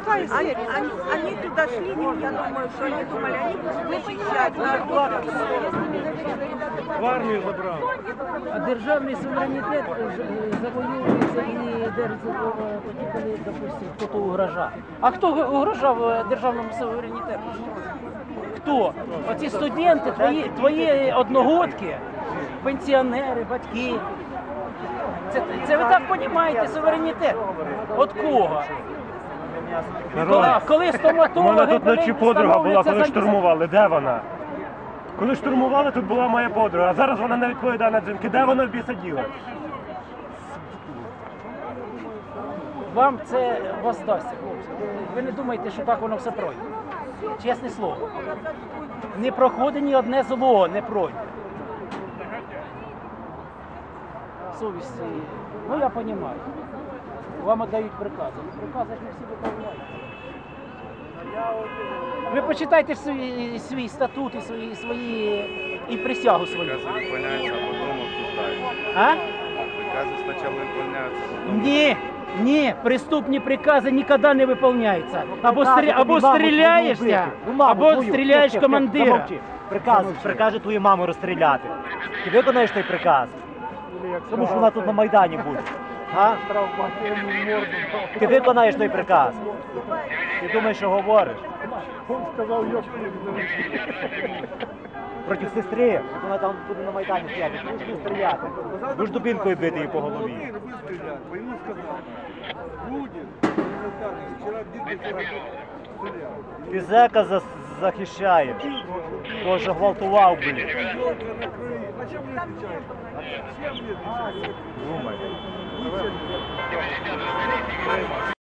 Какая серия? Они туда шли, я думаю, что они думали, они будут защищать народ. В армію забрали. А державний суверенітет завоюється і держиться тоді, коли, допустим, хто-то угрожав. А хто угрожав державному суверенітету? Хто? Оці студенти, твої одногодки, пенсіонери, батьки. Це ви так розумієте суверенітет? От кого? Коли стоматологи... У мене тут вночі подруга була, коли за- штурмували. Де вона? Коли штурмували, тут була моя подруга, а зараз вона не відповідає на дзвінки. Де вона в біса діла? Вам це воздасться, хлопці. Ви не думаєте, що так воно все пройде. Чесне слово. Не проходить ні одне зло, не пройде. Совісті, ну я розумію. Вам віддають прикази. Прикази ж не всі виконуються. Ви почитайте свій статут і свої присягу свою. Приказы выполняются, а потом обсуждаются. А? Приказы сначала выполняются, потом... Ні, преступні прикази ніколи не виконуються. Або стріляєшся, або стріляєш командира. Прикаже твою маму розстріляти. Ти виконаєш той приказ? Тому що вона тут на Майдані буде. А? Ти виконаєш той приказ? Ти думаєш, що говориш? Проти сестри, вона там буде на Майдані стояти, ти будеш стріляти. Будеш дубінкою бити її по голові. Ему сказал, будет элементарно. Вчера где-то Ти зека захищаєш. Того ж гвалтував, блін. елка накрыли. А чем мне отвечаешь? Чем мне отвечаешь? Думай. Ничем.